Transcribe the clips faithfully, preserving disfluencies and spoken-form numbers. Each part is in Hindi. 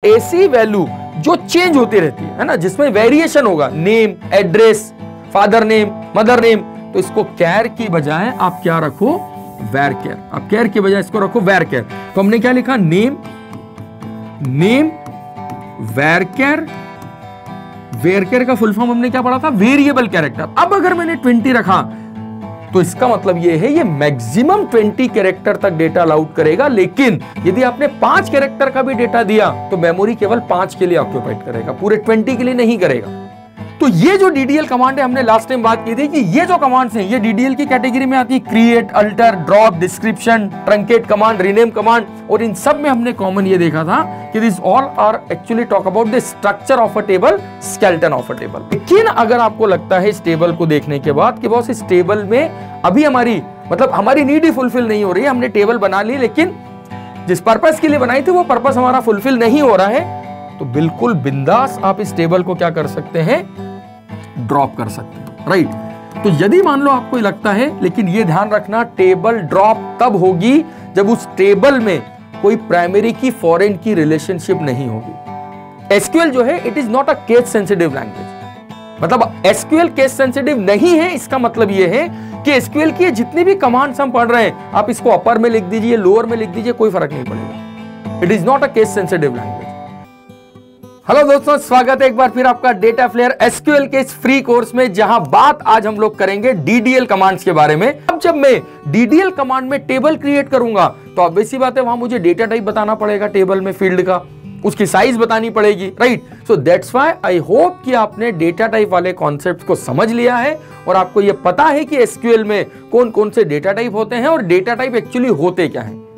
ऐसी वैल्यू जो चेंज होती रहती है, है ना, जिसमें वेरिएशन होगा, name, address, father name, mother name, तो इसको कैर की बजाय आप क्या रखो, वेर केयर। आप कैर की बजाय इसको रखो वेर केयर। तो हमने क्या लिखा, name, name varchar. Varchar का फुल फॉर्म हमने क्या पढ़ा था, वेरिएबल कैरेक्टर। अब अगर मैंने ट्वेंटी रखा तो इसका मतलब ये है ये मैक्सिमम ट्वेंटी कैरेक्टर तक डेटा अलाउड करेगा, लेकिन यदि आपने पांच कैरेक्टर का भी डेटा दिया तो मेमोरी केवल पांच के लिए ऑक्यूपाइड करेगा, पूरे ट्वेंटी के लिए नहीं करेगा। तो ये जो डीडीएल कमांड है, हमने लास्ट टाइम बात की थी कि ये जो कमांड्स हैं ये डीडीएल की कैटेगरी में आती है। Create, alter, drop, description, truncate command, rename command, और इन सब में हमने कॉमन ये देखा था कि this all are actually talk about the structure of a table, skeleton of a table. लेकिन अगर आपको लगता है इस टेबल को देखने के बाद कि बॉस इस टेबल में अभी हमारी मतलब हमारी नीड ही फुलफिल नहीं हो रही है, हमने टेबल बना ली लेकिन जिस पर्पस के लिए बनाई थी वो पर्पस हमारा फुलफिल नहीं हो रहा है, तो बिल्कुल बिंदास आप इस टेबल को क्या कर सकते हैं, ड्रॉप कर सकते हैं, राइट। तो यदि मान लो आपको लगता है, लेकिन ये ध्यान रखना टेबल ड्रॉप तब होगी जब उस टेबल में कोई प्राइमरी की फॉरेन की रिलेशनशिप नहीं होगी। एसक्यूएल जो है it is not a case sensitive language, मतलब एसक्यूएल केस सेंसिटिव नहीं है। इसका मतलब ये है कि एसक्यूएल की जितनी भी कमांड्स हम पढ़ रहे हैं, आप इसको अपर में लिख दीजिए, लोअर में लिख दीजिए, कोई फर्क नहीं पड़ेगा। It is not a case sensitive language. Hello दोस्तों, स्वागत है एक बार फिर आपका डेटा फ्लेयर एसक्यूएल के इस फ्री कोर्स में, जहां बात आज हम लोग करेंगे डीडीएल कमांड्स के बारे में। अब जब मैं डीडीएल कमांड में टेबल क्रिएट करूंगा तो ऑब्वियस सी बात है वहां मुझे डेटा टाइप बताना पड़ेगा, टेबल में फील्ड का, उसकी साइज बतानी पड़ेगी, right. So that's why I hope कि आपने डेटा टाइप वाले कॉन्सेप्ट को समझ लिया है और आपको यह पता है कि एसक्यूएल में कौन कौन से डेटा टाइप होते हैं और डेटा टाइप एक्चुअली होते क्या हैं।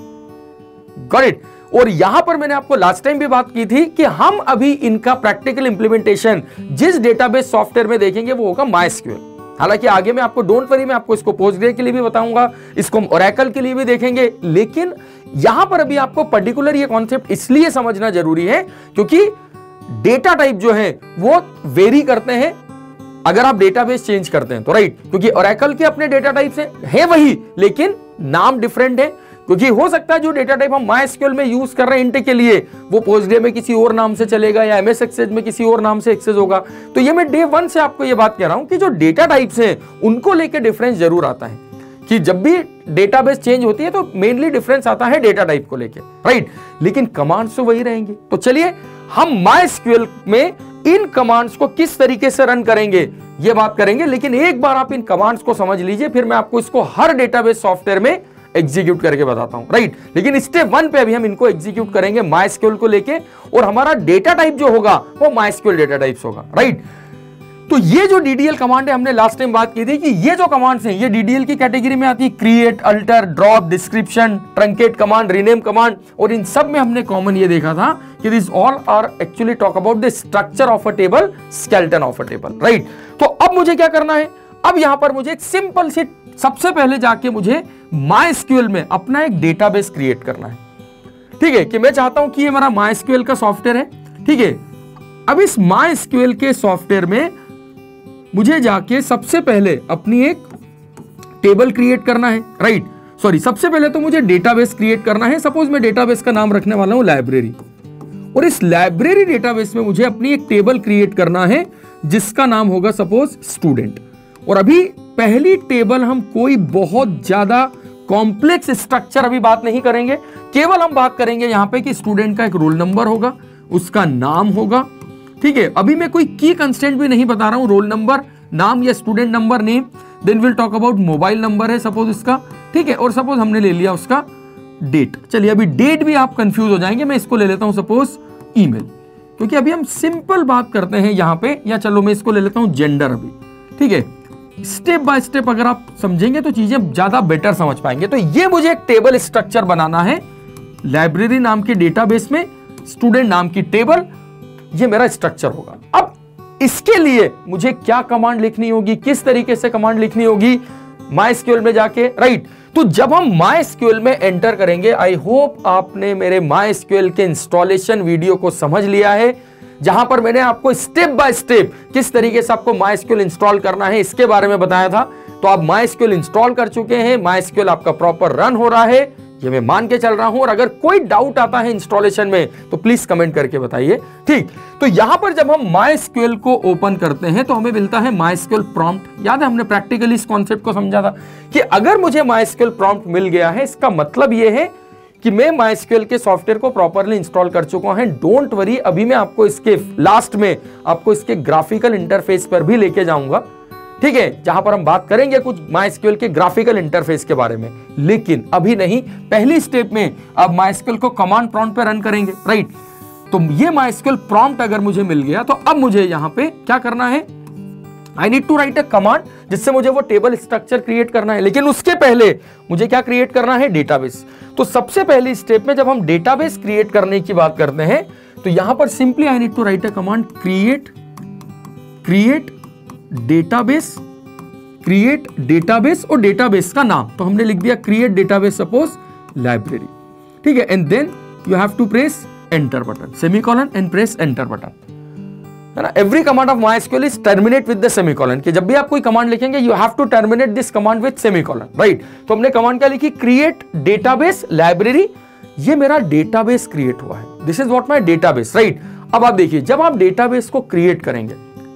Got it. और यहां पर मैंने आपको लास्ट टाइम भी बात की थी कि हम अभी इनका प्रैक्टिकल इंप्लीमेंटेशन जिस डेटाबेस सॉफ्टवेयर में देखेंगे वो होगा माइस्क्यूएल। हालांकि आगे मैं आपको डोंट वरी मैं आपको इसको पोस्टग्रे के लिए भी बताऊंगा, इसको ओरेकल के लिए भी देखेंगे, लेकिन यहां पर अभी आपको पर्टिकुलर ये कॉन्सेप्ट इसलिए समझना जरूरी है क्योंकि डेटा टाइप जो है वो वेरी करते हैं अगर आप डेटाबेस चेंज करते हैं तो, राइट। क्योंकि ओरेकल के अपने डेटा टाइप से है वही, लेकिन नाम डिफरेंट है। क्योंकि हो सकता है जो डेटा टाइप हम माइस्क्यूएल में यूज कर रहे हैं इंट के लिए वो पोस्टग्रे में किसी और नाम से चलेगा या एमएस एक्सेस में किसी और नाम से एक्सेस होगा। तो ये मैं डे वन से आपको ये बात कह रहा हूं कि जो डेटा टाइप्स हैं उनको लेके डिफरेंस जरूर आता है कि जब भी डेटाबेस चेंज होती है तो मेनली डिफरेंस आता है डेटा टाइप को लेके, राइट। लेकिन कमांड्स तो वही रहेंगे। तो चलिए हम माइस्क्यूएल में इन कमांड्स को किस तरीके से रन करेंगे ये बात करेंगे, लेकिन एक बार आप इन कमांड्स को समझ लीजिए, फिर मैं आपको इसको हर डेटाबेस सॉफ्टवेयर में एग्जीक्यूट करके बताता हूं, राइट। लेकिन स्टेप वन पे अभी हम इनको एग्जीक्यूट करेंगे माइस्क्यूएल को लेके, और हमारा डेटा टाइप जो होगा वो माइस्क्यूएल डेटा टाइप्स होगा, राइट। तो ये जो डीडीएल कमांड है, हमने लास्ट टाइम बात की थी कि ये जो कमांड्स हैं ये डीडीएल की कैटेगरी में आती है। Create, alter, drop, description, truncate command, rename command, और इन सब में हमने कॉमन ये देखा था कि this all are actually talk about the structure of a table, skeleton of a table, right. तो अब मुझे क्या करना है, अब यहां पर मुझे एक सिंपल सी, सबसे पहले जाके मुझे माइस्क्यूएल में अपना एक डेटाबेस क्रिएट करना है, ठीक है। कि मैं चाहता हूं कि ये मेरा माइस्क्यूएल का सॉफ्टवेयर है, ठीक है। अब इस माइस्क्यूएल के सॉफ्टवेयर में मुझे जाके सबसे पहले अपनी एक टेबल क्रिएट करना है, राइट। सॉरी, सबसे पहले तो मुझे डेटाबेस क्रिएट करना है। सपोज मैं डेटाबेस का नाम रखने वाला हूं लाइब्रेरी, और इस लाइब्रेरी डेटाबेस में मुझे अपनी एक टेबल क्रिएट करना है जिसका नाम होगा सपोज स्टूडेंट। और अभी पहली टेबल हम कोई बहुत ज्यादा कॉम्प्लेक्स स्ट्रक्चर अभी बात नहीं करेंगे, केवल हम बात करेंगे यहां पे कि स्टूडेंट का एक रोल नंबर होगा, उसका नाम होगा, ठीक है। अभी मैं कोई की कंस्टेंट भी नहीं बता रहा हूं, रोल नंबर, नाम या student number, name, then will talk about mobile number है सपोज इसका, ठीक है। और सपोज हमने ले लिया उसका डेट। चलिए अभी डेट भी आप कंफ्यूज हो जाएंगे, मैं इसको ले लेता हूं सपोज ईमेल, क्योंकि अभी हम सिंपल बात करते हैं यहां पे। या चलो मैं इसको ले लेता हूं जेंडर अभी, ठीक है। स्टेप बाय स्टेप अगर आप समझेंगे तो चीजें ज्यादा बेटर समझ पाएंगे। तो ये मुझे एक टेबल स्ट्रक्चर बनाना है, लाइब्रेरी नाम के डेटाबेस में स्टूडेंट नाम की टेबल, ये मेरा स्ट्रक्चर होगा। अब इसके लिए मुझे क्या कमांड लिखनी होगी, किस तरीके से कमांड लिखनी होगी माइस्क्यूएल में जाके, राइट। तो जब हम माइस्क्यूएल में एंटर करेंगे, आई होप आपने मेरे माइस्क्यूएल के इंस्टॉलेशन वीडियो को समझ लिया है, जहां पर मैंने आपको स्टेप बाय स्टेप किस तरीके से आपको माइस्क्यूएल इंस्टॉल करना है इसके बारे में बताया था। तो आप माइस्क्यूएल इंस्टॉल कर चुके हैं, माइस्क्यूएल आपका प्रॉपर रन हो रहा है, ये मैं मान के चल रहा हूं, और अगर कोई डाउट आता है इंस्टॉलेशन में तो प्लीज कमेंट करके बताइए। ठीक, तो यहां पर जब हम माइस्क्यूएल को ओपन करते हैं तो हमें मिलता है माइस्क्यूएल प्रॉम्प्ट। याद है हमने प्रैक्टिकली इस कॉन्सेप्ट को समझा था कि अगर मुझे माइस्क्यूएल प्रॉम्प्ट मिल गया है, इसका मतलब यह है कि मैं माइस्क्यूएल के सॉफ्टवेयर को प्रॉपर्ली इंस्टॉल कर चुका हूं। डोंट वरी, अभी मैं आपको इसके लास्ट में आपको इसके ग्राफिकल इंटरफेस पर भी लेके जाऊंगा, ठीक है, जहां पर हम बात करेंगे कुछ माइस्क्यूएल के ग्राफिकल इंटरफेस के बारे में। लेकिन अभी नहीं, पहली स्टेप में अब माइस्क्यूएल को कमांड प्रॉम्प्ट पे रन करेंगे, राइट। तो ये माइस्क्यूएल प्रॉम्प्ट अगर मुझे मिल गया तो अब मुझे यहां पे क्या करना है, I need to write a command जिससे मुझे वो टेबल स्ट्रक्चर क्रिएट करना है। लेकिन उसके पहले मुझे क्या क्रिएट करना है, डेटाबेस। तो सबसे पहली स्टेप में जब हम डेटाबेस क्रिएट करने की बात करते हैं तो यहां पर simply I need to write a command create create database, create database, और डेटाबेस का नाम तो हमने लिख दिया क्रिएट डेटाबेस सपोज लाइब्रेरी, ठीक है। And then you have to press enter button, semicolon, and press enter button, है ना। Every command of MySQL is terminate with the semicolon, कि जब भी आप कोई कमांड लिखेंगे you have to terminate this command with semicolon, right. तो हमने कमांड क्या लिखी, क्रिएट डेटाबेस लाइब्रेरी। ये मेरा डेटाबेस क्रिएट हुआ है, this is what my database, right. अब आप देखिए, जब आप डेटाबेस को क्रिएट करेंगे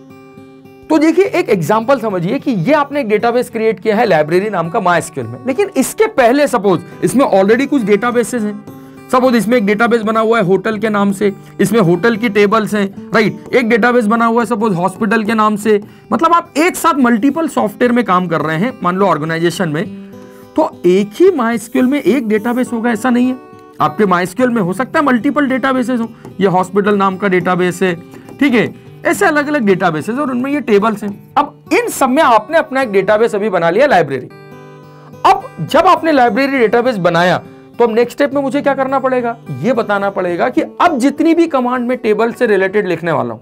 तो देखिए एक एग्जांपल समझिए कि ये आपने एक डेटाबेस क्रिएट किया है लाइब्रेरी नाम का माइस्क्यूएल में, लेकिन इसके पहले सपोज इसमें ऑलरेडी कुछ डेटाबेसेस हैं। सपोज इसमें एक डेटाबेस बना हुआ है होटल के नाम से, इसमें होटल की टेबल्स हैं, राइट। एक डेटाबेस बना हुआ है सपोज हॉस्पिटल के नाम से। मतलब आप एक साथ मल्टीपल सॉफ्टवेयर में काम कर रहे हैं, मान लो ऑर्गेनाइजेशन में, तो एक ही माइस्क्यूएल में एक डेटाबेस होगा ऐसा नहीं है। आपके माइस्क्यूएल में हो सकता है मल्टीपल डेटाबेसेस हो, ये हॉस्पिटल नाम का डेटाबेस है, ठीक है, ऐसे अलग अलग डेटाबेसेस और उनमें ये टेबल्स हैं। अब इन सब में आपने अपना एक डेटाबेस अभी बना लिया, लाइब्रेरी। अब जब आपने लाइब्रेरी डेटाबेस बनाया तो अब नेक्स्ट स्टेप में मुझे क्या करना पड़ेगा, ये बताना पड़ेगा कि अब जितनी भी कमांड में टेबल से रिलेटेड लिखने वाला हूं,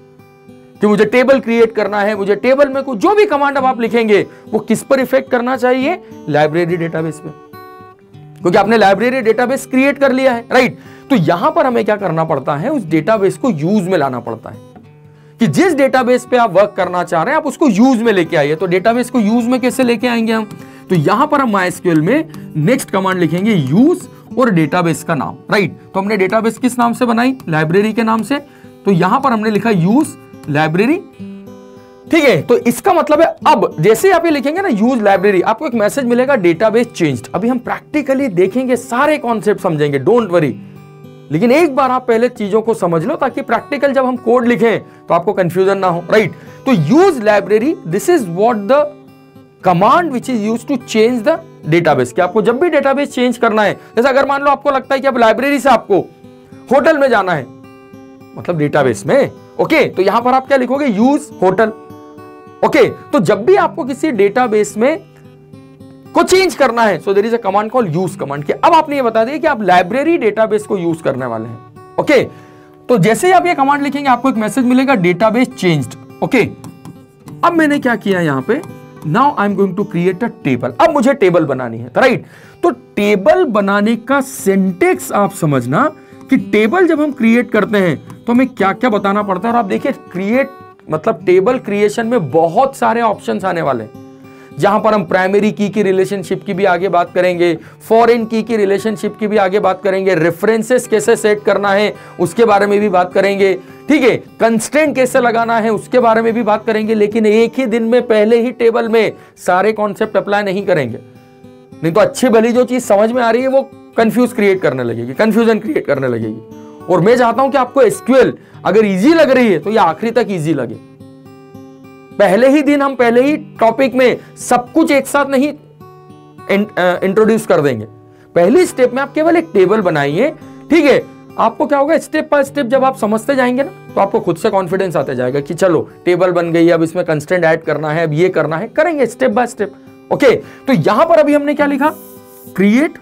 कि मुझे टेबल क्रिएट करना है, मुझे टेबल में कुछ जो भी कमांड अब आप लिखेंगे वो किस पर इफेक्ट करना चाहिए, लाइब्रेरी डेटाबेस पे, क्योंकि आपने लाइब्रेरी डेटाबेस क्रिएट कर लिया है, राइट। तो यहां पर हमें क्या करना पड़ता है, उस डेटाबेस को यूज में लाना पड़ता है, कि जिस डेटाबेस पे आप वर्क करना चाह रहे हैं आप उसको यूज में लेके आइए। तो डेटाबेस को यूज में कैसे लेके आएंगे हम, तो यहां पर हम माइस्क्यूएल में नेक्स्ट कमांड लिखेंगे यूज और डेटाबेस का नाम, राइट। तो हमने डेटाबेस किस नाम से बनाई, लाइब्रेरी के नाम से, तो यहां पर हमने लिखा यूज लाइब्रेरी, ठीक है। तो इसका मतलब है अब जैसे आप ये लिखेंगे ना यूज लाइब्रेरी, आपको एक मैसेज मिलेगा डेटाबेस चेंज्ड। अभी हम प्रैक्टिकली देखेंगे, सारे कॉन्सेप्ट समझेंगे, डोंट वरी। लेकिन एक बार आप पहले चीजों को समझ लो ताकि प्रैक्टिकल जब हम कोड लिखें तो आपको कंफ्यूजन ना हो, राइट। तो use library, this is what the command which is used to change the database. कि आपको जब भी डेटाबेस चेंज करना है, जैसे अगर मान लो आपको लगता है कि अब लाइब्रेरी से आपको होटल में जाना है, मतलब डेटाबेस में, ओके, तो यहां पर आप क्या लिखोगे, यूज होटल, ओके। तो जब भी आपको किसी डेटाबेस में को चेंज करना है, so there is a command called use command. कि अब आपने ये बता दिया कि आप लाइब्रेरी डेटाबेस को यूज करने वाले हैं, ओके। तो जैसे ही आप ये कमांड लिखेंगे आपको एक मैसेज मिलेगा डेटाबेस चेंज्ड, ओके। अब मैंने क्या किया यहां पे, now I am going to create a table. अब मुझे टेबल बनानी है, राइट। तो टेबल बनाने का सिंटेक्स आप समझना कि टेबल जब हम क्रिएट करते हैं तो हमें क्या क्या बताना पड़ता है। और आप देखिए क्रिएट मतलब टेबल क्रिएशन में बहुत सारे ऑप्शंस आने वाले हैं, जहां पर हम प्राइमरी की की रिलेशनशिप की भी आगे बात करेंगे, फॉरेन की की रिलेशनशिप की भी आगे बात करेंगे, रेफरेंसेस कैसे सेट करना है उसके बारे में भी बात करेंगे, ठीक है, कंस्ट्रेंट कैसे लगाना है उसके बारे में भी बात करेंगे। लेकिन एक ही दिन में पहले ही टेबल में सारे कॉन्सेप्ट अप्लाई नहीं करेंगे, नहीं तो अच्छी भली जो चीज समझ में आ रही है वो कंफ्यूज क्रिएट करने लगेगी, कंफ्यूजन क्रिएट करने लगेगी। और मैं चाहता हूं कि आपको एसक्यूएल अगर इजी लग रही है तो ये आखिरी तक इजी लगे। पहले ही दिन हम पहले ही टॉपिक में सब कुछ एक साथ नहीं इंट्रोड्यूस कर देंगे। पहली स्टेप में आप केवल एक टेबल बनाइए, ठीक है। आपको क्या होगा, स्टेप बाय स्टेप जब आप समझते जाएंगे ना तो आपको खुद से कॉन्फिडेंस आता जाएगा कि चलो टेबल बन गई, अब इसमें कंस्ट्रेंट ऐड करना है, अब ये करना है, करेंगे स्टेप बाय स्टेप, ओके। तो यहां पर अभी हमने क्या लिखा, क्रिएट,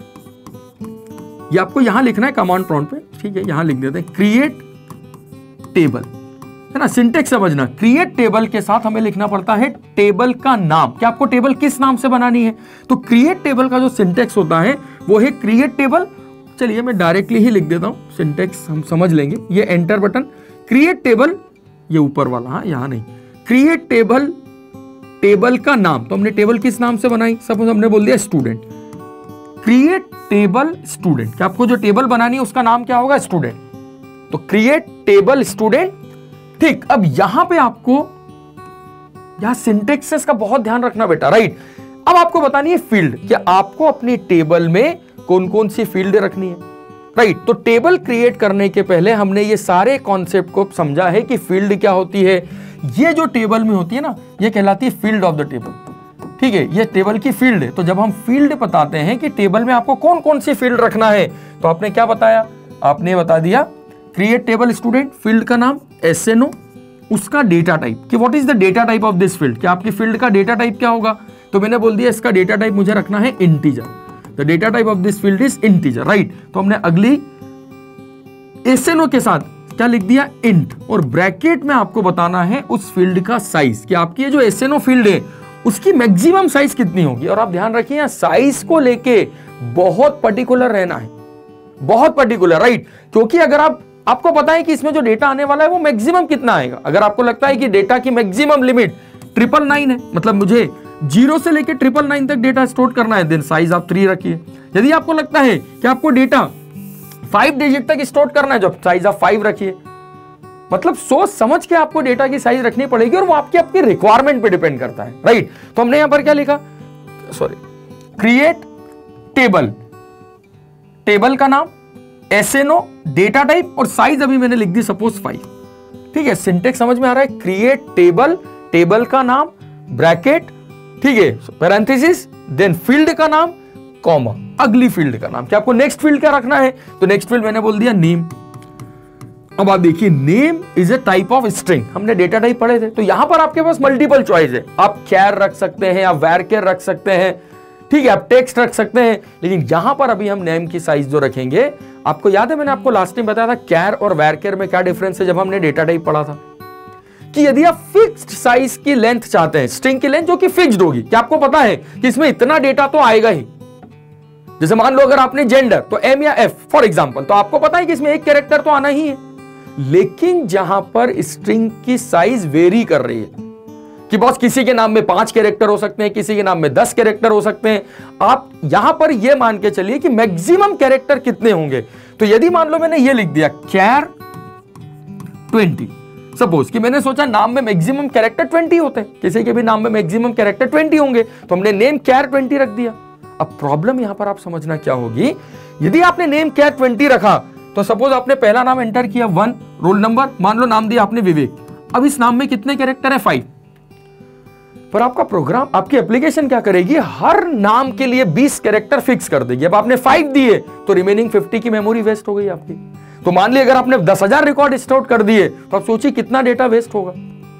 ये आपको यहां लिखना है कमांड प्रॉम्प्ट पे, ठीक है, यहां लिख देते हैं क्रिएट टेबल, है ना। सिंटेक्स समझना, क्रिएट टेबल के साथ हमें लिखना पड़ता है टेबल का नाम, कि आपको टेबल किस नाम से बनानी है। तो क्रिएट टेबल का जो सिंटेक्स होता है वो है क्रिएट टेबल। चलिए मैं डायरेक्टली ही लिख देता हूं, सिंटेक्स हम समझ लेंगे। ये एंटर बटन, क्रिएट टेबल, ये ऊपर वाला, हाँ यहां नहीं, क्रिएट टेबल, टेबल का नाम। तो हमने टेबल किस नाम से बनाई, सपोज हमने बोल दिया स्टूडेंट, क्रिएट टेबल स्टूडेंट, क्या आपको जो टेबल बनानी है उसका नाम क्या होगा? स्टूडेंट। तो क्रिएट टेबल स्टूडेंट। ठीक, अब यहां पे आपको यहां सिंटेक्सेस का बहुत ध्यान रखना बेटा, राइट। अब आपको बतानी है फील्ड, क्या आपको अपनी टेबल में कौन कौन सी फील्ड रखनी है, राइट। तो टेबल क्रिएट करने के पहले हमने ये सारे कॉन्सेप्ट को समझा है कि फील्ड क्या होती है। ये जो टेबल में होती है ना, ये कहलाती है फील्ड ऑफ द टेबल, ठीक है, ये टेबल की फील्ड है। तो जब हम फील्ड बताते हैं कि टेबल में आपको कौन कौन सी फील्ड रखना है, तो आपने क्या बताया? आपने बता दिया क्रिएट टेबल स्टूडेंट, फील्ड का नाम एस एन ओ, उसका डेटा टाइप कि what is the data type of this field, कि आपकी फील्ड का डेटा टाइप क्या होगा। तो मैंने बोल दिया इसका डेटा टाइप मुझे रखना है integer, the data type of this field is integer, right. तो हमने अगली एस एन ओ के साथ क्या लिख दिया? इंट, और ब्रैकेट में आपको बताना है उस फील्ड का साइज, कि आपकी ये जो एस एन ओ फील्ड है उसकी मैक्सिमम साइज कितनी होगी। और आप ध्यान रखिए साइज को लेके बहुत पर्टिकुलर रहना है, बहुत पर्टिकुलर, राइट। क्योंकि अगर आप आपको पता है कि इसमें जो डेटा आने वाला है वो मैक्सिमम कितना आएगा, अगर आपको लगता है कि डेटा की मैक्सिमम लिमिट ट्रिपल नाइन है, मतलब मुझे जीरो से लेके ट्रिपल नाइन तक डेटा स्टोर करना है, देन साइज आप थ्री रखिए। यदि आपको लगता है कि आपको डेटा फाइव डिजिट तक स्टोर करना है, जो साइज आप फाइव रखिए। मतलब सोच समझ के आपको डेटा की साइज रखनी पड़ेगी, और वो आपकी आपकी रिक्वायरमेंट पे डिपेंड करता है, राइट। तो हमने यहां पर क्या लिखा? सॉरी, क्रिएट टेबल, टेबल का नाम S N O, data type और साइज अभी मैंने लिख दी सपोज फाइव, ठीक है। सिंटेक्स समझ में आ रहा है? क्रिएट टेबल, टेबल का नाम, ब्रैकेट, ठीक है, पैरेंथेसिस, देन फील्ड का नाम, कॉमा, अगली फील्ड का नाम। क्या आपको नेक्स्ट फील्ड क्या रखना है? तो नेक्स्ट फील्ड मैंने बोल दिया नेम। अब आप देखिए name is a type of string, हमने डेटा टाइप पढ़े थे। तो यहां पर आपके पास मल्टीपल चॉइस है, आप कैर रख सकते हैं, आप वैरकेर रख सकते हैं, ठीक है, आप टेक्स्ट रख सकते हैं। लेकिन यहां पर अभी हम नेम की साइज जो रखेंगे, आपको याद है मैंने आपको लास्ट टाइम बताया था कैर और वैरकेर में क्या डिफरेंस है जब हमने डेटा टाइप पढ़ा था, कि यदि आप फिक्स्ड साइज की लेंथ चाहते हैं, स्ट्रिंग की लेंथ जो कि फिक्स्ड होगी, कि आपको पता है कि इसमें इतना डेटा तो आएगा ही। जैसे मान लो अगर आपने जेंडर तो एम या एफ फॉर एग्जांपल, तो आपको पता है कि इसमें एक कैरेक्टर तो आना ही है। लेकिन जहां पर स्ट्रिंग की साइज वेरी कर रही है, कि बॉस किसी के नाम में पांच कैरेक्टर हो सकते हैं, किसी के नाम में दस कैरेक्टर हो सकते हैं, आप यहां पर यह मान के चलिए कि मैक्सिमम कैरेक्टर कितने होंगे। तो यदि मान लो मैंने ये लिख दिया कैर ट्वेंटी, सपोज कि मैंने सोचा नाम में मैक्सिमम कैरेक्टर ट्वेंटी होते हैं, किसी के भी नाम में मैक्सिमम कैरेक्टर ट्वेंटी होंगे, तो हमने नेम कैर ट्वेंटी रख दिया। अब प्रॉब्लम यहां पर आप समझना क्या होगी, यदि आपने नेम कैर ट्वेंटी रखा, तो सपोज आपने पहला नाम एंटर किया वन, रोल नंबर मान लो नाम दिया आपने विवेक, अब इस नाम में कितने कैरेक्टर है? फाइव। पर आपका प्रोग्राम, आपकी एप्लीकेशन क्या करेगी? हर नाम के लिए बीस कैरेक्टर फिक्स कर देगी। अब आपने फाइव दिए तो रिमेनिंग फिफ्टी की मेमोरी वेस्ट हो गई आपकी। तो मान लिया अगर आपने दस हजार रिकॉर्ड स्टोर कर दिए, तो आप सोचिए कितना डेटा वेस्ट होगा।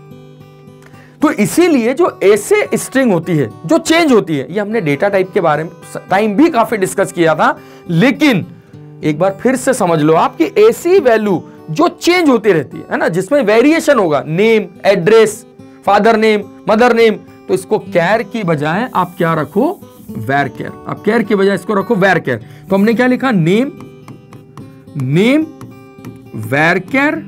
तो इसीलिए जो ऐसे स्ट्रिंग होती है जो चेंज होती है, ये हमने डेटा टाइप के बारे में टाइम भी काफी डिस्कस किया था, लेकिन एक बार फिर से समझ लो आपकी ऐसी वैल्यू जो चेंज होती रहती है ना, जिसमें वेरिएशन होगा, name, address, father name, mother name, तो इसको कैर की बजाय आप क्या रखो? वैरकेर। आप कैर की बजाय इसको रखो वैरकेर। तो हमने क्या लिखा? Name, name वैरकेर।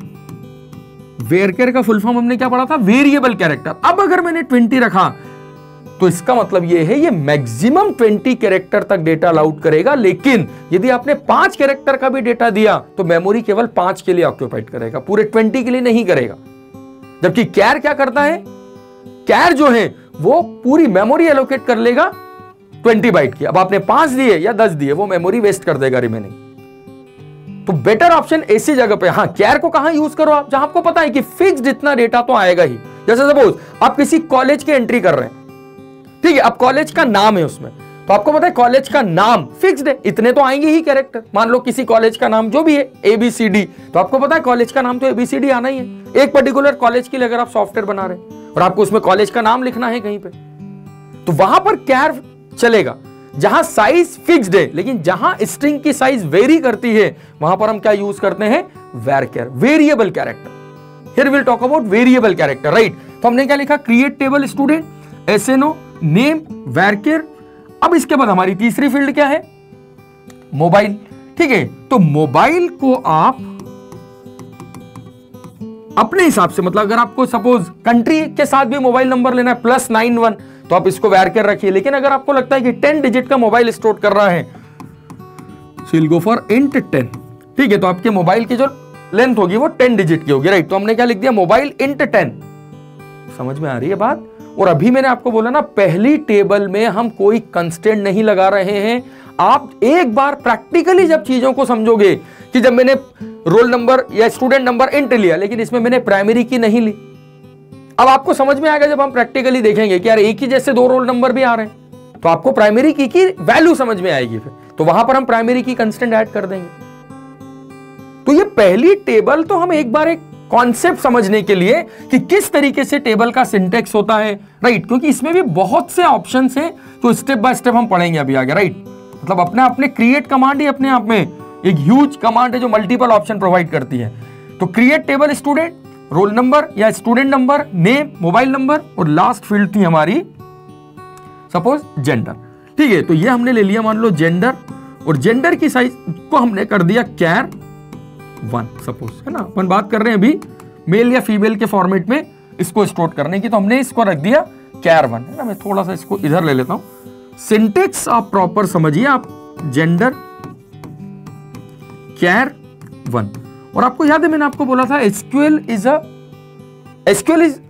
वैरकेर का फुल फॉर्म हमने क्या पढ़ा था? Variable character. अब अगर मैंने ट्वेंटी रखा तो इसका मतलब यह है ये मैक्सिमम ट्वेंटी कैरेक्टर तक डेटा अलाउड करेगा, लेकिन यदि आपने पांच कैरेक्टर का भी डेटा दिया तो मेमोरी केवल पांच के लिए ऑक्यूपाइड करेगा, पूरे ट्वेंटी के लिए नहीं करेगा। जबकि कैर क्या करता है? कैर जो है वो पूरी मेमोरी एलोकेट कर लेगा ट्वेंटी बाइट की। अब आपने पांच दिए या दस दिए, वो मेमोरी वेस्ट कर देगा रिमेनिंग। तो बेटर ऑप्शन ऐसी जगह पे, हाँ, कैर को कहां यूज करो आप? जहां आपको पता है कि फिक्स्ड इतना डेटा तो आएगा ही। जैसे सपोज आप किसी कॉलेज की एंट्री कर रहे हैं, ठीक है, अब कॉलेज का नाम है उसमें, तो आपको पता है कॉलेज का नाम फिक्स्ड है, इतने तो आएंगे ही कैरेक्टर। मान लो किसी कॉलेज का नाम जो भी है ए बी सी डी, तो आपको पता है कॉलेज का नाम तो ए बी सी डी आना ही है। एक पर्टिकुलर कॉलेज के लिए अगर आप सॉफ्टवेयर बना रहे हैं और आपको उसमें कॉलेज का नाम लिखना है कहीं पे, तो वहां पर कैर चलेगा जहां साइज फिक्स्ड है, लेकिन जहां स्ट्रिंग की साइज वेरी करती है वहां पर हम क्या यूज करते हैं? Varchar, variable character. Here will talk about variable character, right. तो हमने क्या लिखा? Create table student, S N O, name, varchar. अब इसके बाद हमारी तीसरी फील्ड क्या है? मोबाइल, ठीक है। तो मोबाइल को आप अपने हिसाब से, मतलब अगर आपको सपोज कंट्री के साथ भी मोबाइल नंबर लेना है प्लस नाइन वन, तो आप इसको वैरकेर रखिए। लेकिन अगर आपको लगता है कि टेन डिजिट का मोबाइल स्टोर कर रहा है, so will go for int ten. ठीक है, तो आपके मोबाइल की जो लेंथ होगी वो टेन डिजिट की होगी, राइट। तो हमने क्या लिख दिया, मोबाइल इंट टेन। समझ में आ रही है बात। और अभी मैंने आपको बोला ना, पहली टेबल में हम कोई कंस्टेंट नहीं लगा रहे हैं। आप एक बार प्रैक्टिकली जब चीजों को समझोगे कि जब मैंने रोल नंबर या स्टूडेंट नंबर इंट लिया, लेकिन इसमें मैंने प्राइमरी की नहीं ली, अब आपको समझ में आएगा जब हम प्रैक्टिकली देखेंगे कि यार एक ही जैसे दो रोल नंबर भी आ रहे हैं, तो आपको प्राइमरी की की वैल्यू समझ में आएगी। फिर तो वहां पर हम प्राइमरी की कंस्टेंट ऐड कर देंगे। तो ये पहली टेबल तो हम एक बार एक कॉन्सेप्ट समझने के लिए कि किस तरीके से टेबल का सिंटेक्स होता है, राइट, क्योंकि इसमें भी बहुत से ऑप्शंस हैं तो स्टेप बाय स्टेप हम पढ़ेंगे अभी आगे, राइट। मतलब अपने अपने क्रिएट कमांड ही अपने आप में एक ह्यूज कमांड है जो मल्टीपल ऑप्शन प्रोवाइड करती है। तो create table student, roll number या student number, name, mobile number और लास्ट फील्ड थी हमारी सपोज जेंडर। ठीक है, तो ये हमने ले लिया मान लो जेंडर, और जेंडर की साइज को हमने कर दिया कैर वन सपोज, है ना। अपन बात कर रहे हैं अभी मेल या फीमेल के फॉर्मेट में इसको स्टोर करने की, तो हमने इसको रख दिया कैर वन, है ना। मैं थोड़ा सा इसको इधर ले लेता हूं। सिंटेक्स आप प्रॉपर समझिए, आप जेंडर कैर वन। और आपको याद है मैंने आपको बोला था SQL is a SQL is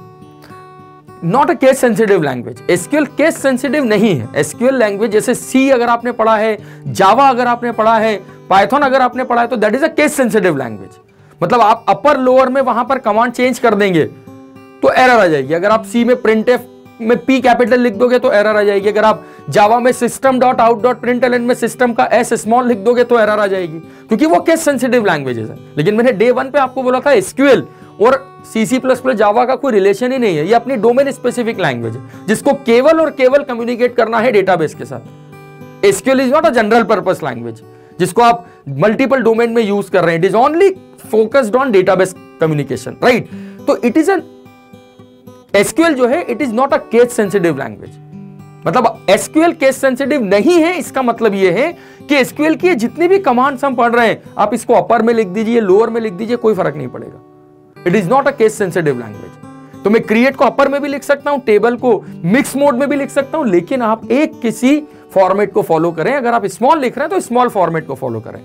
not a case sensitive language. SQL case sensitive नहीं है। एसक्यूएल लैंग्वेज जैसे सी अगर आपने पढ़ा है, जावा अगर आपने पढ़ा है, पाइथन अगर आपने पढ़ा है, तो that is a case sensitive language. मतलब आप अपर लोअर में वहां पर कमांड चेंज कर देंगे तो एरर आ जाएगी। अगर आप सी में प्रिंटफ में पी कैपिटल लिख दोगे तो एरर आ जाएगी। अगर आप जावा में system dot out dot println में सिस्टम का एस स्मॉल लिख दोगे तो एरर आ जाएगी, क्योंकि वो केस सेंसिटिव लैंग्वेजेस है। लेकिन मैंने डे वन पे आपको बोला था एसक्यूएल और सी सी प्लस प्लस जावा का कोई रिलेशन ही नहीं है। ये अपनी डोमेन स्पेसिफिक लैंग्वेज है जिसको केवल और केवल कम्युनिकेट करना है डेटाबेस के साथ। SQL is not a general purpose language जिसको आप मल्टीपल डोमेन में यूज कर रहे हैं। It is only focused on database communication, right. तो इट इज एन एसक्यूएल जो है it is not a case sensitive language. मतलब एसक्यूएल केस सेंसिटिव नहीं है, इसका मतलब यह है कि एसक्यूएल की जितनी भी कमांड्स हम पढ़ रहे हैं, आप इसको अपर में लिख दीजिए, लोअर में लिख दीजिए, कोई फर्क नहीं पड़ेगा। It is not a case sensitive language. तो मैं क्रिएट को अपर में भी लिख सकता हूं, टेबल को मिक्स मोड में भी लिख सकता हूं, लेकिन आप एक किसी फॉर्मेट को फॉलो करें। अगर आप स्मॉल लिख रहे हैं तो स्मॉल फॉर्मेट को फॉलो करें।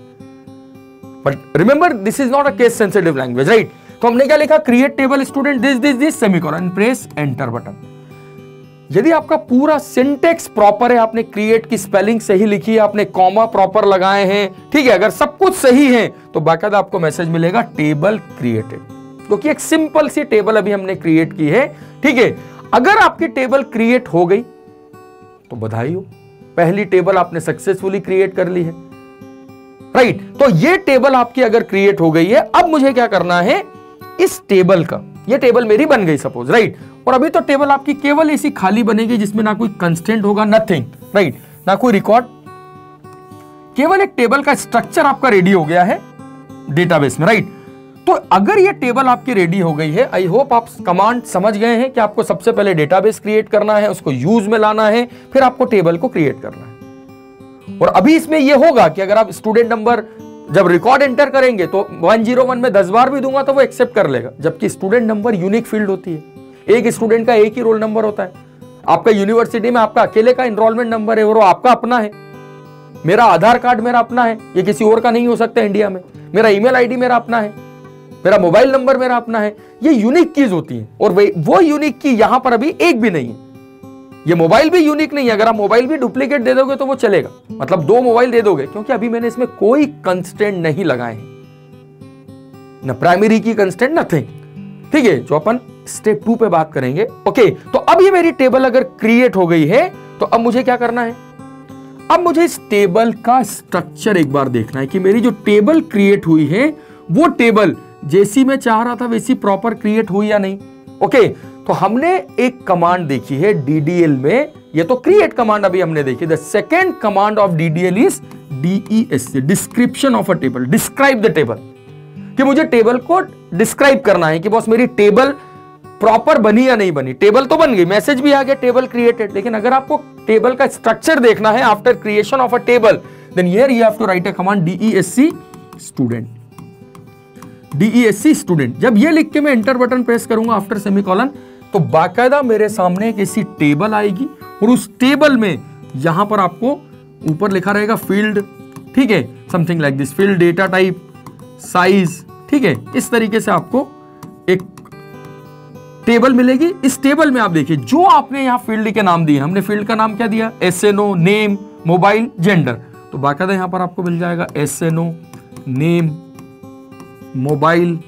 But remember this is not a case sensitive language, right. तो हमने क्या लिखा, create table student this this this semicolon, press enter button. यदि आपका पूरा सिंटेक्स प्रॉपर है, आपने क्रिएट की स्पेलिंग सही लिखी है, आपने कॉमा प्रॉपर लगाए हैं, ठीक है, अगर सब कुछ सही है तो बाकायदा आपको मैसेज मिलेगा टेबल क्रिएटेड, क्योंकि एक सिंपल सी टेबल अभी हमने क्रिएट की है। ठीक है, अगर आपकी टेबल क्रिएट हो गई तो बधाई हो, पहली टेबल आपने सक्सेसफुली क्रिएट कर ली है, राइट। तो ये टेबल आपकी अगर क्रिएट हो गई है, अब मुझे क्या करना है, इस टेबल का, ये टेबल मेरी बन गई सपोज, राइट। और अभी तो टेबल आपकी केवल ऐसी खाली बनेगी जिसमें ना कोई कंस्टेंट होगा, नथिंग, राइट, ना कोई रिकॉर्ड, केवल एक टेबल का स्ट्रक्चर आपका रेडी हो गया है डेटाबेस में, राइट। तो अगर ये टेबल आपकी रेडी हो गई है, आई होप आप कमांड समझ गए हैं कि आपको सबसे पहले डेटाबेस क्रिएट करना है, उसको यूज में लाना है, फिर आपको टेबल को क्रिएट करना है। और अभी इसमें यह होगा कि अगर आप स्टूडेंट नंबर जब रिकॉर्ड एंटर करेंगे तो वन ज़ीरो वन में दस बार भी दूंगा तो वो एक्सेप्ट कर लेगा, जबकि स्टूडेंट नंबर यूनिक फील्ड होती है। एक स्टूडेंट का एक ही रोल नंबर होता है। आपका यूनिवर्सिटी में आपका अकेले का एनरोलमेंट नंबर है और वो आपका अपना है। मेरा आधार कार्ड मेरा अपना है, ये किसी और का नहीं हो सकता इंडिया में। मेरा ईमेल आईडी मेरा अपना है, मेरा मोबाइल नंबर मेरा अपना है। ये यूनिक कीज होती है और वो यूनिक की यहां पर अभी एक भी नहीं है। ये मोबाइल भी यूनिक नहीं है। अगर आप मोबाइल भी डुप्लीकेट दे दोगे तो वो चलेगा, मतलब दो मोबाइल दे दोगे, क्योंकि अभी मैंने इसमें कोई कंस्टेंट नहीं लगाए हैं, न प्राइमरी की कंस्टेंट, नथिंग। ठीक है, जो अपन स्टेप टू पे बात करेंगे। ओके, तो अब ये मेरी टेबल अगर क्रिएट हो गई है तो अब मुझे क्या करना है, अब मुझे इस टेबल का स्ट्रक्चर एक बार देखना है कि मेरी जो टेबल क्रिएट हुई है वो टेबल जैसी मैं चाह रहा था वैसी प्रॉपर क्रिएट हुई या नहीं। ओके, तो हमने एक कमांड देखी है डीडीएल में, ये तो क्रिएट कमांड अभी हमने देखी। The second command of DDL is DESC, description of a table, describe the table, कि मुझे टेबल को डिस्क्राइब करना है कि बॉस मेरी टेबल प्रॉपर बनी या नहीं बनी। टेबल तो बन गई, मैसेज भी आ गया टेबल क्रिएटेड, लेकिन अगर आपको टेबल का स्ट्रक्चर देखना है after creation of a table, then here you have to write a command DESC student, DESC student. जब ये लिख के मैं एंटर बटन प्रेस करूंगा आफ्टर सेमीकोलन, तो बाकायदा मेरे सामने एक ऐसी टेबल आएगी और उस टेबल में यहां पर आपको ऊपर लिखा रहेगा फील्ड, ठीक है, something like this, field, data type, size, ठीक है, इस तरीके से आपको एक टेबल मिलेगी। इस टेबल में आप देखिए जो आपने यहां फील्ड के नाम दिए, हमने फील्ड का नाम क्या दिया, एसएनओ, नेम, मोबाइल, जेंडर, तो बाकायदा यहां पर आपको मिल जाएगा एसएनओ, नेम, मोबाइल,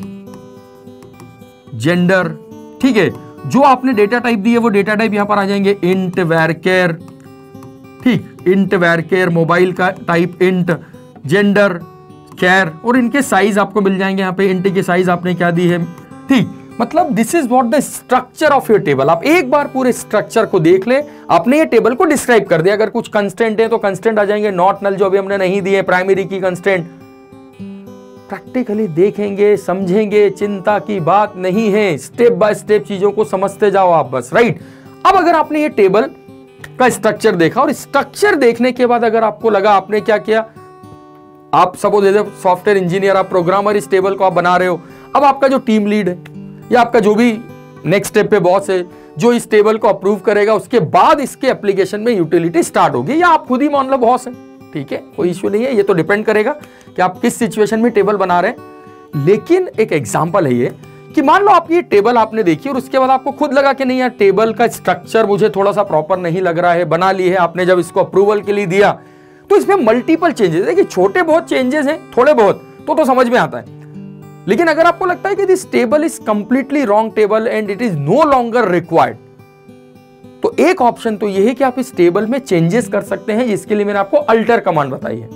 जेंडर, ठीक है। जो आपने डेटा टाइप दी है वो डेटा टाइप यहां पर आ जाएंगे, इंट, वैरकेर, ठीक, इंट, वैरकेर, मोबाइल का टाइप इंट, जेंडर, कैर, और इनके साइज आपको मिल जाएंगे यहाँ पे, इंट की साइज आपने क्या दी है, ठीक। मतलब this is what the structure of your table. आप एक बार पूरे स्ट्रक्चर को देख ले, आपने ये टेबल को डिस्क्राइब कर दिया। अगर कुछ कंस्टेंट है तो कंस्टेंट आ जाएंगे, नॉट नल जो अभी हमने नहीं दिए, प्राइमरी की कंस्टेंट प्रैक्टिकली देखेंगे, समझेंगे, चिंता की बात नहीं है, स्टेप बाय स्टेप चीजों को समझते जाओ आप बस, राइट। अब अगर आपने ये टेबल का स्ट्रक्चर देखा और स्ट्रक्चर देखने के बाद अगर आपको लगा आपने क्या किया, आप सपोज सॉफ्टवेयर इंजीनियर, आप प्रोग्रामर, इस टेबल को आप बना रहे हो, अब आपका जो टीम लीड है या आपका जो भी नेक्स्ट स्टेप पे बॉस है जो इस टेबल को अप्रूव करेगा, उसके बाद इसके एप्लीकेशन में यूटिलिटी स्टार्ट होगी, या आप खुद ही मान लो बॉस है, ठीक है, कोई इश्यू नहीं है। ये तो डिपेंड करेगा कि आप किस सिचुएशन में टेबल बना रहे हैं। लेकिन एक एग्जांपल है ये कि मान लो आप ये टेबल आपने देखी और उसके बाद आपको खुद लगा कि नहीं यार टेबल का स्ट्रक्चर मुझे थोड़ा सा प्रॉपर नहीं लग रहा है, बना ली है आपने, जब इसको अप्रूवल के लिए दिया तो इसमें मल्टीपल चेंजेस, देखिए छोटे बहुत चेंजेस हैं, थोड़े बहुत तो तो समझ में आता है। लेकिन अगर आपको लगता है कि this table is completely wrong table and it is no longer required, तो एक ऑप्शन तो यह है कि आप इस टेबल में चेंजेस कर सकते हैं, जिसके लिए मैंने आपको अल्टर कमांड बताई है।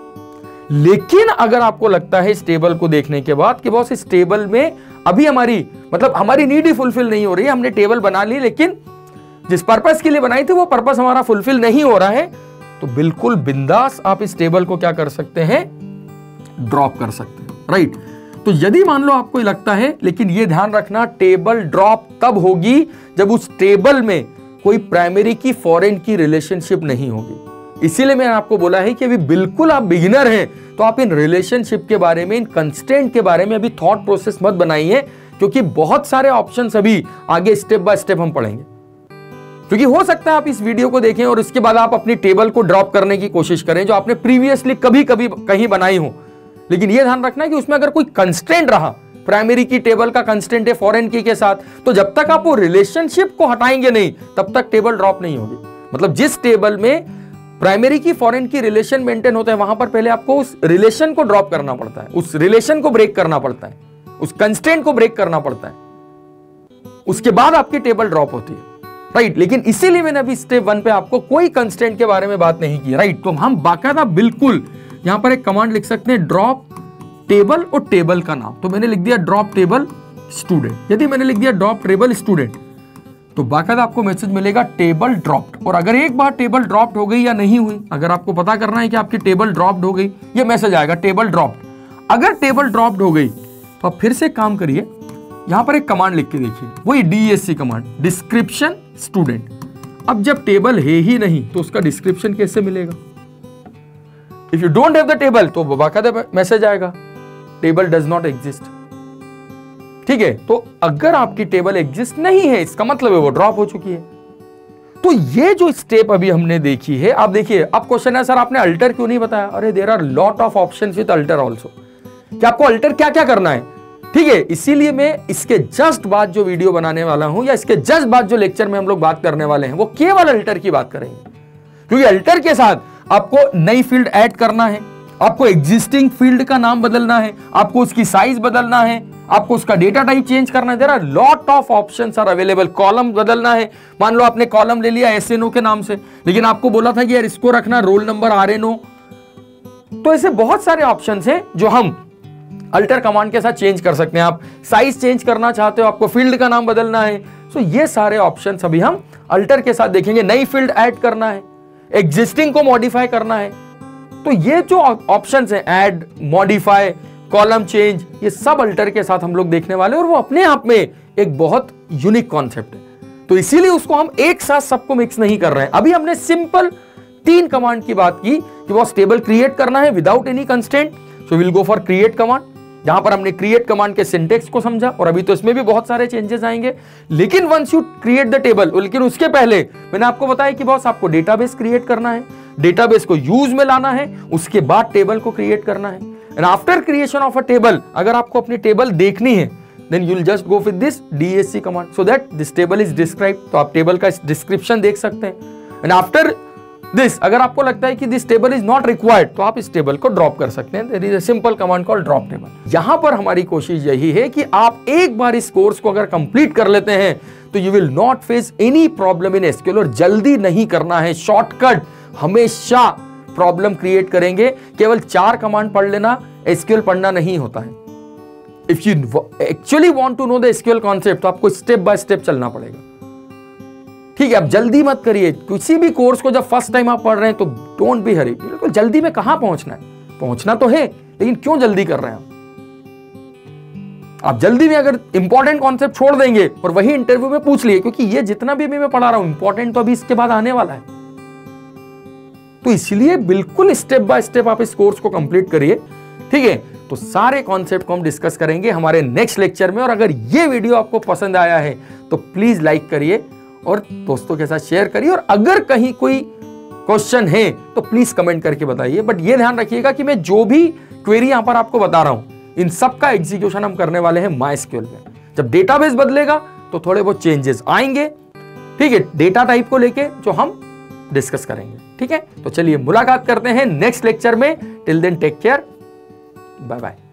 लेकिन अगर आपको लगता है इस टेबल को देखने के बाद कि बॉस इस टेबल में अभी हमारी मतलब हमारी नीड ही फुलफिल नहीं हो रही है, हमने टेबल बना ली लेकिन जिस पर्पस के लिए बनाई थी वो पर्पस हमारा फुलफिल नहीं हो रहा है, तो बिल्कुल बिंदास आप इस टेबल को क्या कर सकते हैं, ड्रॉप कर सकते हैं, राइट। तो यदि मान लो आपको लगता है, लेकिन ये ध्यान रखना टेबल ड्रॉप तब होगी जब उस टेबल में कोई प्राइमरी की फॉरेन की रिलेशनशिप नहीं होगी। इसीलिए मैंने आपको बोला है कि अभी बिल्कुल आप बिगिनर हैं तो आप इन रिलेशनशिप के बारे में, इन कंस्ट्रेंट के बारे में अभी थॉट प्रोसेस मत बनाइए, क्योंकि बहुत सारे ऑप्शंस अभी आगे स्टेप बाय स्टेप हम पढ़ेंगे। क्योंकि हो सकता है आप इस वीडियो को देखें और उसके बाद आप अपनी टेबल को ड्रॉप करने की कोशिश करें जो आपने प्रीवियसली कभी कभी कहीं बनाई हो, लेकिन यह ध्यान रखना है कि उसमें अगर कोई कंस्ट्रेंट रहा, प्राइमरी की टेबल का कंस्ट्रेंट है फॉरेन की के साथ, तो जब तक आप वो रिलेशनशिप को हटाएंगे नहीं तब तक टेबल ड्रॉप नहीं होगी। मतलब जिस टेबल में प्राइमरी की फॉरेन की रिलेशन मेंटेन होता है वहां पर पहले आपको उस रिलेशन को ड्रॉप करना पड़ता है, उस रिलेशन को ब्रेक करना पड़ता है, उस कंस्ट्रेंट को ब्रेक करना पड़ता है, उसके बाद आपकी टेबल ड्रॉप होती है, राइट। लेकिन इसीलिए मैंने अभी स्टेप वन पे आपको कोई कंस्ट्रेंट के बारे में बात नहीं की, राइट। तो हम बाकायदा बिल्कुल यहां पर एक कमांड लिख सकते हैं, ड्रॉप टेबल और टेबल का नाम। तो मैंने लिख दिया ड्रॉप टेबल स्टूडेंट। यदि मैंने लिख दिया ड्रॉप टेबल स्टूडेंट तो बाकायदा आपको मैसेज मिलेगा टेबल ड्रॉप्ड। और अगर एक बार टेबल ड्रॉप्ड हो गई या नहीं हुई, अगर आपको पता करना है कि आपकी टेबल ड्रॉप्ड हो गई, ये मैसेज आएगा टेबल ड्रॉप्ड। अगर टेबल ड्रॉप्ड हो गई तो आप फिर से काम करिए, यहां पर एक कमांड लिख के देखिए, वही डीएससी कमांड, डिस्क्रिप्शन स्टूडेंट। अब जब टेबल है ही नहीं तो उसका डिस्क्रिप्शन कैसे मिलेगा? If you don't have the table तो बाकायदा मैसेज आएगा टेबल डज नॉट एग्जिस्ट, ठीक है। तो अगर आपकी टेबल एग्जिस्ट नहीं है इसका मतलब है वो ड्रॉप हो चुकी है। तो ये जो स्टेप अभी हमने देखी है, आप देखिए, अब क्वेश्चन है सर आपने अल्टर क्यों नहीं बताया? अरे there are lot of options with alter also, कि आपको अल्टर क्या क्या करना है, ठीक है। इसीलिए मैं इसके जस्ट बाद जो वीडियो बनाने वाला हूं या इसके जस्ट बाद जो लेक्चर में हम लोग बात करने वाले हैं वो केवल अल्टर की बात करेंगे, क्योंकि अल्टर के साथ आपको नई फील्ड ऐड करना है, आपको एग्जिस्टिंग फील्ड का नाम बदलना है, आपको उसकी साइज बदलना है, आपको उसका डेटा टाइप चेंज करना है। There are lot of options are available. Column बदलना है, मान लो आपने कॉलम ले लिया एसएनओ के नाम से, लेकिन आपको बोला था कि यार इसको रखना रोल नंबर आरएनओ, तो ऐसे बहुत सारे ऑप्शंस हैं जो हम अल्टर कमांड के साथ चेंज कर सकते हैं। आप साइज चेंज करना चाहते हो, आपको फील्ड का नाम बदलना है, सो ये सारे ऑप्शंस अभी हम अल्टर के साथ देखेंगे। नई फील्ड ऐड करना है, एग्जिस्टिंग को मॉडिफाई करना है, तो ये जो ऑप्शंस हैं, ऐड, मॉडिफाई, कॉलम चेंज, ये सब अल्टर के साथ हम लोग देखने वाले हैं, और वो अपने आप में एक बहुत यूनिक कॉन्सेप्ट है। तो इसीलिए उसको हम एक साथ सबको मिक्स नहीं कर रहे हैं। अभी हमने सिंपल तीन कमांड की बात की कि वो टेबल क्रिएट करना है without any constraint, so will go for create command. जहां पर हमने क्रिएट कमांड के सिंटेक्स को समझा, और अभी तो इसमें भी बहुत सारे चेंजेस आएंगे, लेकिन once you create the table, लेकिन उसके पहले मैंने आपको बताया कि बॉस आपको डेटाबेस क्रिएट करना है। डेटाबेस को यूज में लाना है, उसके बाद टेबल को क्रिएट करना है। And after creation of a table, अगर आपको अपनी टेबल देखनी है, then you will just go with this DSC command so that this table is describe. तो आप टेबल का डिस्क्रिप्शन देख सकते हैं। एंड आफ्टर दिस, अगर आपको लगता है कि this table is not required, तो आप इस टेबल को ड्रॉप कर सकते हैं। There is a simple command called drop table. यहां पर हमारी कोशिश यही है कि आप एक बार इस कोर्स को अगर कंप्लीट कर लेते हैं तो you will not face any problem in SQL. और जल्दी नहीं करना है, शॉर्टकट हमेशा प्रॉब्लम क्रिएट करेंगे। केवल चार कमांड पढ़ लेना एसक्यूएल पढ़ना नहीं होता है। If you actually want to know the SQL concept, तो आपको स्टेप बाय स्टेप चलना पड़ेगा। ठीक है, आप जल्दी मत करिए। किसी भी कोर्स को जब फर्स्ट टाइम आप पढ़ रहे हैं तो डोंट बी हरी। बिल्कुल जल्दी में कहां पहुंचना है, पहुंचना तो है, लेकिन क्यों जल्दी कर रहे हैं आप? आप जल्दी में अगर इंपॉर्टेंट कॉन्सेप्ट छोड़ देंगे और वही इंटरव्यू में पूछ लिए, क्योंकि ये जितना भी मैं पढ़ा रहा हूं इंपॉर्टेंट तो अभी इसके बाद आने वाला है। तो इसलिए बिल्कुल स्टेप बाय स्टेप आप इस कोर्स को कंप्लीट करिए। ठीक है, तो सारे कॉन्सेप्ट को हम डिस्कस करेंगे हमारे नेक्स्ट लेक्चर में। और अगर ये वीडियो आपको पसंद आया है तो प्लीज लाइक करिए और दोस्तों के साथ शेयर करिए। और अगर कहीं कोई क्वेश्चन है तो प्लीज कमेंट करके बताइए। बट ये ध्यान रखिएगा कि मैं जो भी क्वेरी यहां पर आपको बता रहा हूं, इन सब का एग्जीक्यूशन हम करने वाले हैं माइस्क्यूएल में। जब डेटाबेस बदलेगा तो थोड़े बहुत चेंजेस आएंगे। ठीक है, डेटा टाइप को लेके जो हम डिस्कस करेंगे। ठीक है, तो चलिए मुलाकात करते हैं नेक्स्ट लेक्चर में। Till then take care, bye bye.